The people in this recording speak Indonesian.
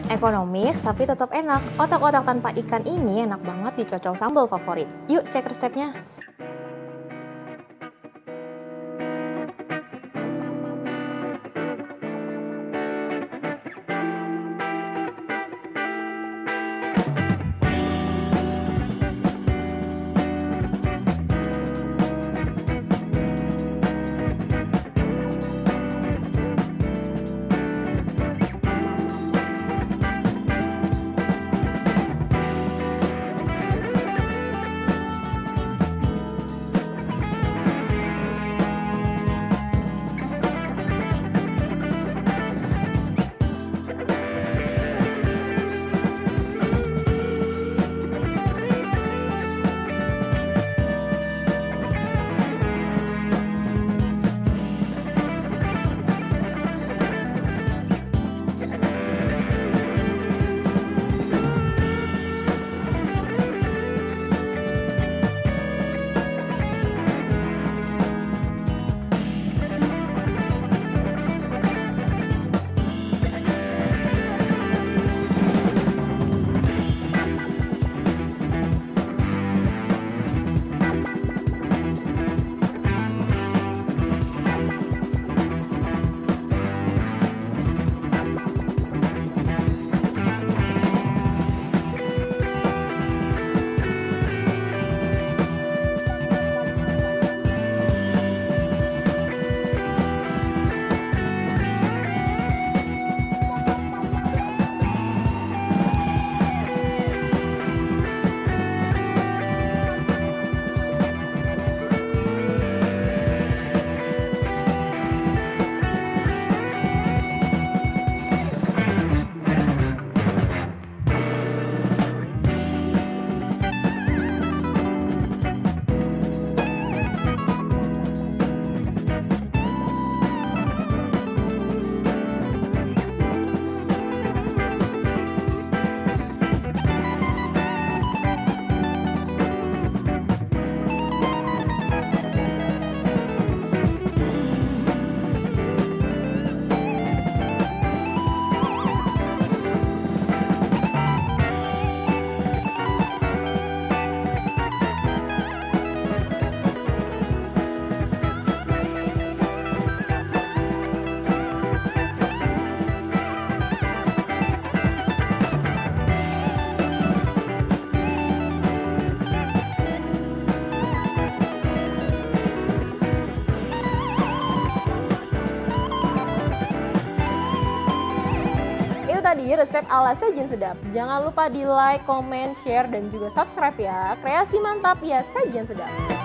Ekonomis tapi tetap enak. Otak-otak tanpa ikan ini enak banget dicocol sambal favorit. Yuk cek resepnya. Itu tadi resep ala Sajian Sedap. Jangan lupa di like, comment, share, dan juga subscribe ya. Kreasi mantap ya Sajian Sedap.